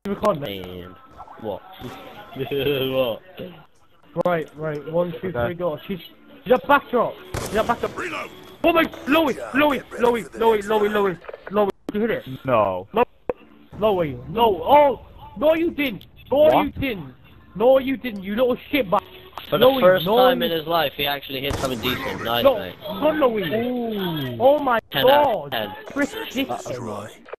Record me. And what? What? Right. 1, 2, 3, go. She's a backdrop. She's a backdrop. Oh my, Lowey. You hit it? No. Lowey. No. Oh, no, you didn't. No, you didn't. You little shitbag. For the first time in his life, he actually hit something decent. Nice, mate. Good, Lowey. Oh my 10 out of god. 10. Frick shit. That's right.